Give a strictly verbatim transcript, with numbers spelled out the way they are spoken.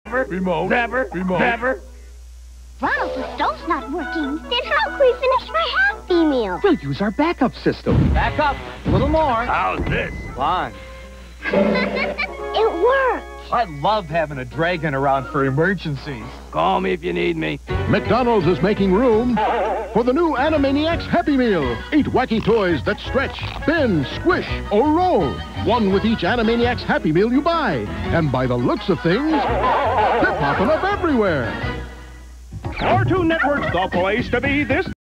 Remote. Never. Remote. Never. Ronald, the stove's not working. Then how can we finish my Happy Meal? We'll use our backup system. Back up. A little more. How's this? Fine. It worked. I love having a dragon around for emergencies. Call me if you need me. McDonald's is making room for the new Animaniacs Happy Meal. Eight wacky toys that stretch, bend, squish, or roll. One with each Animaniacs Happy Meal you buy. And by the looks of things, they're popping up everywhere. Cartoon Network's the place to be this